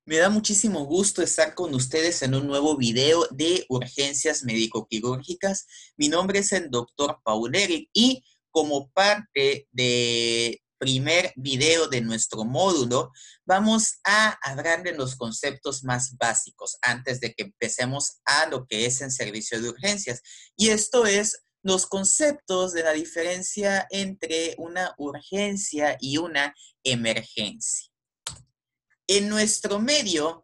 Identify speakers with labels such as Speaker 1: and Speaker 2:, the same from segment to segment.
Speaker 1: Me da muchísimo gusto estar con ustedes en un nuevo video de urgencias médico-quirúrgicas. Mi nombre es el doctor Paul Eric y como parte de primer video de nuestro módulo, vamos a hablar de los conceptos más básicos antes de que empecemos a lo que es en servicio de urgencias. Y esto es los conceptos de la diferencia entre una urgencia y una emergencia. En nuestro medio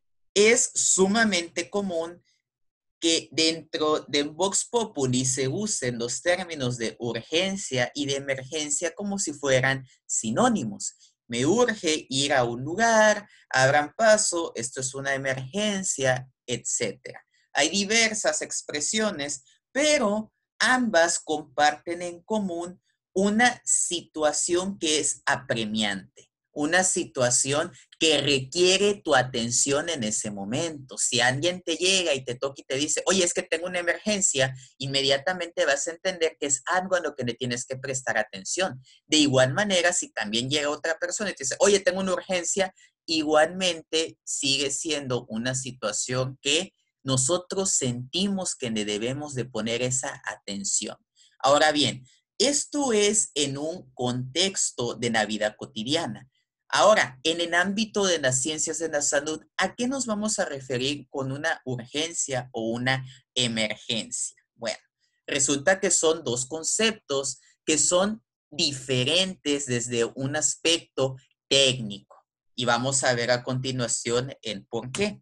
Speaker 1: es sumamente común que dentro de Vox Populi se usen los términos de urgencia y de emergencia como si fueran sinónimos. Me urge ir a un lugar, abran paso, esto es una emergencia, etc. Hay diversas expresiones, pero ambas comparten en común una situación que es apremiante, una situación que requiere tu atención en ese momento. Si alguien te llega y te toca y te dice, oye, es que tengo una emergencia, inmediatamente vas a entender que es algo a lo que le tienes que prestar atención. De igual manera, si también llega otra persona y te dice, oye, tengo una urgencia, igualmente sigue siendo una situación que nosotros sentimos que le debemos de poner esa atención. Ahora bien, esto es en un contexto de la vida cotidiana. Ahora, en el ámbito de las ciencias de la salud, ¿a qué nos vamos a referir con una urgencia o una emergencia? Bueno, resulta que son dos conceptos que son diferentes desde un aspecto técnico. Y vamos a ver a continuación el por qué.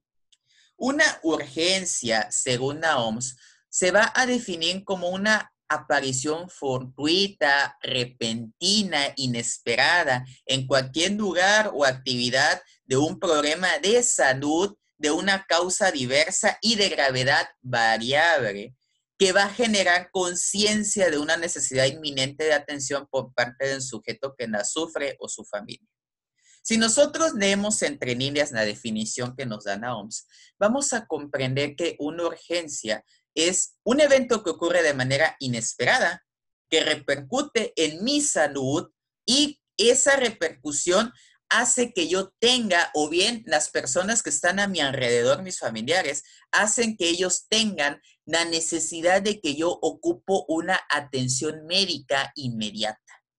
Speaker 1: Una urgencia, según la OMS, se va a definir como una aparición fortuita, repentina, inesperada, en cualquier lugar o actividad de un problema de salud de una causa diversa y de gravedad variable, que va a generar conciencia de una necesidad inminente de atención por parte del sujeto que la sufre o su familia. Si nosotros leemos entre líneas la definición que nos da la OMS, vamos a comprender que una urgencia es un evento que ocurre de manera inesperada, que repercute en mi salud y esa repercusión hace que yo tenga, o bien las personas que están a mi alrededor, mis familiares, hacen que ellos tengan la necesidad de que yo ocupo una atención médica inmediata.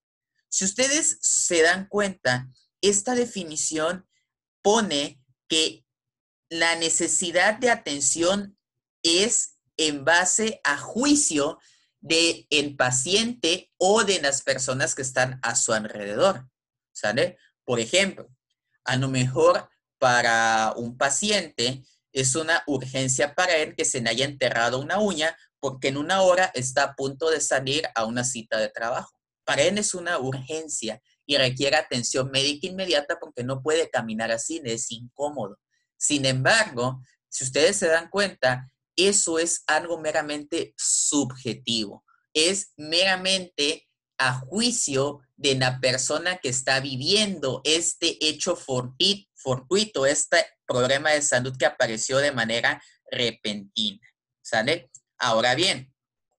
Speaker 1: Si ustedes se dan cuenta, esta definición pone que la necesidad de atención es en base a juicio del paciente o de las personas que están a su alrededor, ¿sale? Por ejemplo, a lo mejor para un paciente es una urgencia para él que se le haya enterrado una uña porque en una hora está a punto de salir a una cita de trabajo. Para él es una urgencia y requiere atención médica inmediata porque no puede caminar así, le es incómodo. Sin embargo, si ustedes se dan cuenta, eso es algo meramente subjetivo. Es meramente a juicio de la persona que está viviendo este hecho fortuito, este problema de salud que apareció de manera repentina. ¿Sale? Ahora bien,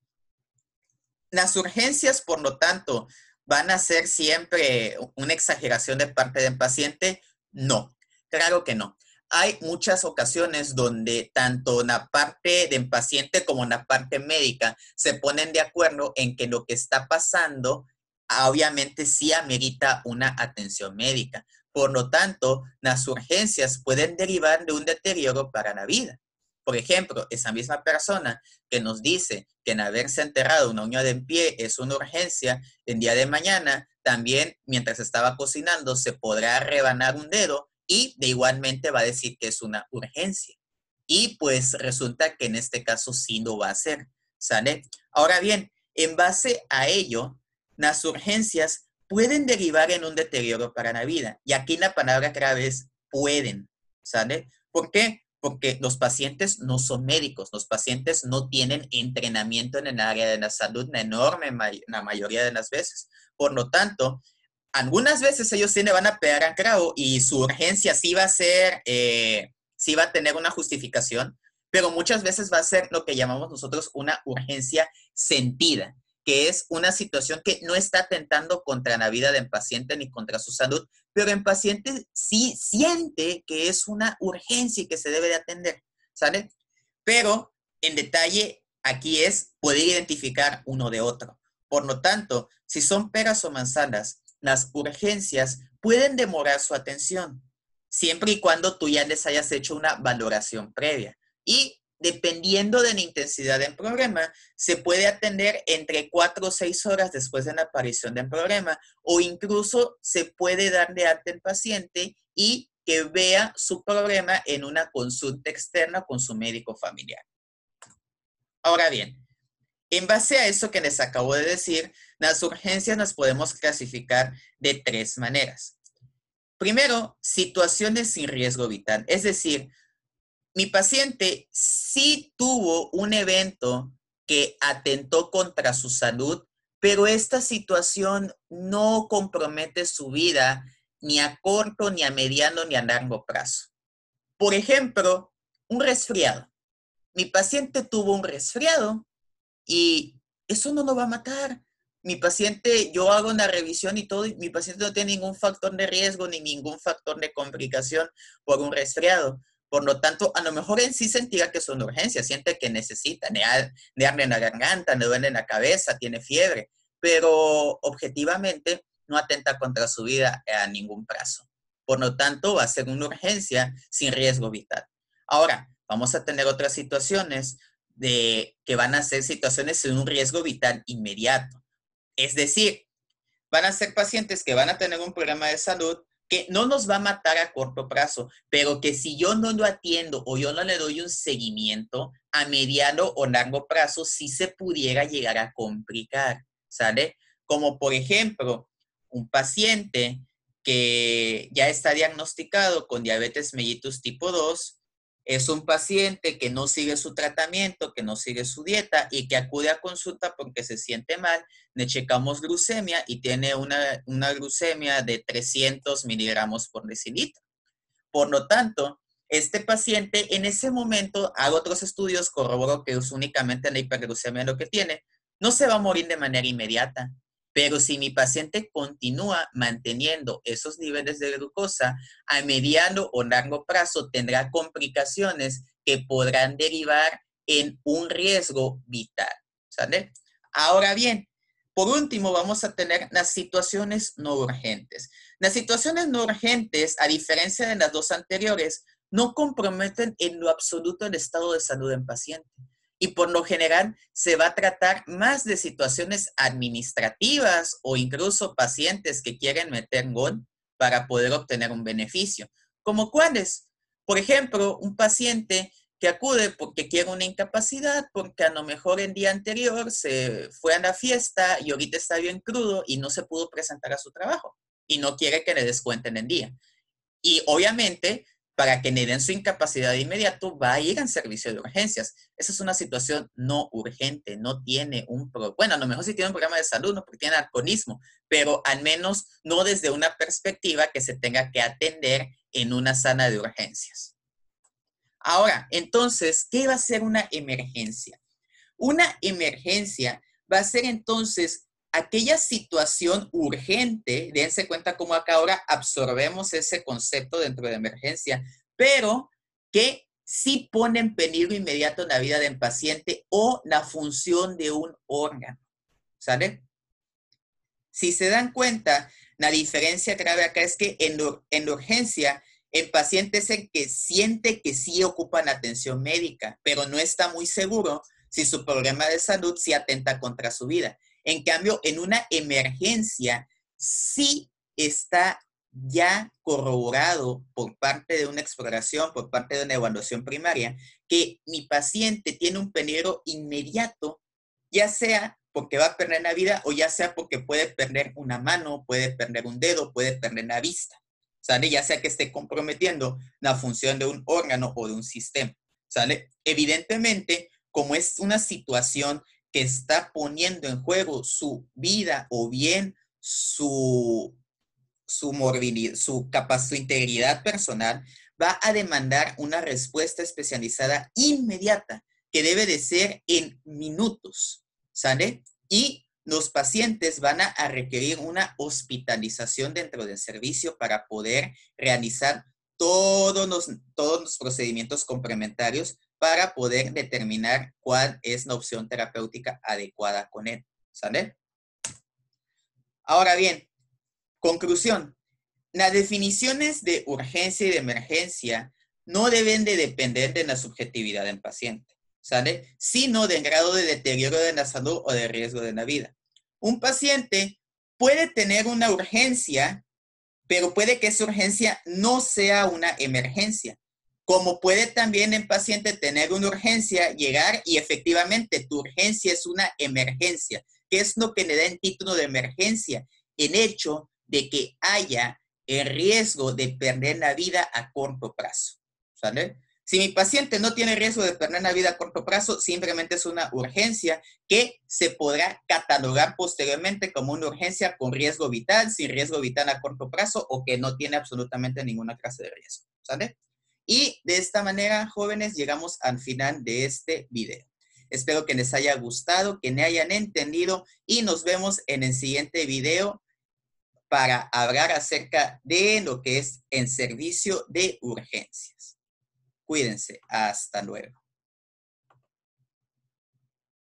Speaker 1: las urgencias, por lo tanto, ¿van a ser siempre una exageración de parte del paciente? No, claro que no. Hay muchas ocasiones donde tanto la parte del paciente como la parte médica se ponen de acuerdo en que lo que está pasando obviamente sí amerita una atención médica. Por lo tanto, las urgencias pueden derivar de un deterioro para la vida. Por ejemplo, esa misma persona que nos dice que en haberse enterrado una uña de pie es una urgencia, el día de mañana también, mientras estaba cocinando, se podrá rebanar un dedo y de igualmente va a decir que es una urgencia. Y pues resulta que en este caso sí lo va a hacer, ¿sale? Ahora bien, en base a ello, las urgencias pueden derivar en un deterioro para la vida. Y aquí la palabra clave es pueden, ¿sale? ¿Por qué? Porque los pacientes no son médicos, los pacientes no tienen entrenamiento en el área de la salud la mayoría de las veces. Por lo tanto, algunas veces ellos sí le van a pegar al clavo y su urgencia sí va a ser, sí va a tener una justificación, pero muchas veces va a ser lo que llamamos nosotros una urgencia sentida, que es una situación que no está atentando contra la vida del paciente ni contra su salud, pero el paciente sí siente que es una urgencia y que se debe de atender, ¿sale? Pero en detalle aquí es poder identificar uno de otro. Por lo tanto, si son peras o manzanas, las urgencias pueden demorar su atención, siempre y cuando tú ya les hayas hecho una valoración previa. Y dependiendo de la intensidad del problema, se puede atender entre 4 o 6 horas después de la aparición del problema, o incluso se puede dar de alta al paciente y que vea su problema en una consulta externa con su médico familiar. Ahora bien, en base a eso que les acabo de decir, las urgencias las podemos clasificar de 3 maneras. Primero, situaciones sin riesgo vital, es decir, mi paciente sí tuvo un evento que atentó contra su salud, pero esta situación no compromete su vida ni a corto, ni a mediano, ni a largo plazo. Por ejemplo, un resfriado. Mi paciente tuvo un resfriado y eso no lo va a matar. Mi paciente, yo hago una revisión y todo, y mi paciente no tiene ningún factor de riesgo ni ningún factor de complicación por un resfriado. Por lo tanto, a lo mejor en sí sentirá que es una urgencia, siente que necesita, le arde en la garganta, le duele en la cabeza, tiene fiebre, pero objetivamente no atenta contra su vida a ningún plazo. Por lo tanto, va a ser una urgencia sin riesgo vital. Ahora, vamos a tener otras situaciones que van a ser situaciones de un riesgo vital inmediato. Es decir, van a ser pacientes que van a tener un problema de salud que no nos va a matar a corto plazo, pero que si yo no lo atiendo o yo no le doy un seguimiento a mediano o largo plazo, sí se pudiera llegar a complicar, ¿sale? Como por ejemplo, un paciente que ya está diagnosticado con diabetes mellitus tipo 2, es un paciente que no sigue su tratamiento, que no sigue su dieta y que acude a consulta porque se siente mal, le checamos glucemia y tiene una glucemia de 300 miligramos por decilitro. Por lo tanto, este paciente en ese momento, hago otros estudios, corroboro que es únicamente la hiperglucemia lo que tiene, no se va a morir de manera inmediata. Pero si mi paciente continúa manteniendo esos niveles de glucosa, a mediano o largo plazo tendrá complicaciones que podrán derivar en un riesgo vital, ¿sale? Ahora bien, por último, vamos a tener las situaciones no urgentes. Las situaciones no urgentes, a diferencia de las dos anteriores, no comprometen en lo absoluto el estado de salud del paciente. Y por lo general se va a tratar más de situaciones administrativas o incluso pacientes que quieren meter gol para poder obtener un beneficio. ¿Como cuáles? Por ejemplo, un paciente que acude porque quiere una incapacidad, porque a lo mejor el día anterior se fue a la fiesta y ahorita está bien crudo y no se pudo presentar a su trabajo y no quiere que le descuenten el día. Y obviamente, para que le den su incapacidad de inmediato, va a ir al servicio de urgencias. Esa es una situación no urgente, no tiene un problema. Bueno, a lo mejor sí tiene un problema de salud, ¿no? Porque tiene alcoholismo, pero al menos no desde una perspectiva que se tenga que atender en una sala de urgencias. Ahora, entonces, ¿qué va a ser una emergencia? Una emergencia va a ser entonces aquella situación urgente, dense cuenta cómo acá ahora absorbemos ese concepto dentro de emergencia, pero que sí pone en peligro inmediato la vida del paciente o la función de un órgano, ¿sale? Si se dan cuenta, la diferencia grave acá es que en la urgencia, el paciente es el que siente que sí ocupan atención médica, pero no está muy seguro si su problema de salud sí atenta contra su vida. En cambio, en una emergencia, sí está ya corroborado por parte de una exploración, por parte de una evaluación primaria, que mi paciente tiene un peligro inmediato, ya sea porque va a perder la vida o ya sea porque puede perder una mano, puede perder un dedo, puede perder la vista, ¿sale? Ya sea que esté comprometiendo la función de un órgano o de un sistema, ¿sale? Evidentemente, como es una situación que está poniendo en juego su vida o bien su morbilidad, su integridad personal, va a demandar una respuesta especializada inmediata que debe de ser en minutos, ¿sale? Y los pacientes van a requerir una hospitalización dentro del servicio para poder realizar todos los procedimientos complementarios para poder determinar cuál es la opción terapéutica adecuada con él. ¿Sale? Ahora bien, conclusión. Las definiciones de urgencia y de emergencia no deben de depender de la subjetividad del paciente, ¿sale? Sino del grado de deterioro de la salud o de riesgo de la vida. Un paciente puede tener una urgencia, pero puede que esa urgencia no sea una emergencia. Como puede también el paciente tener una urgencia, llegar y efectivamente tu urgencia es una emergencia. ¿Qué es lo que le da el título de emergencia? El hecho de que haya el riesgo de perder la vida a corto plazo. ¿Sale? Si mi paciente no tiene riesgo de perder la vida a corto plazo, simplemente es una urgencia que se podrá catalogar posteriormente como una urgencia con riesgo vital, sin riesgo vital a corto plazo o que no tiene absolutamente ninguna clase de riesgo. ¿Sale? Y de esta manera, jóvenes, llegamos al final de este video. Espero que les haya gustado, que me hayan entendido y nos vemos en el siguiente video para hablar acerca de lo que es en servicio de urgencias. Cuídense. Hasta luego.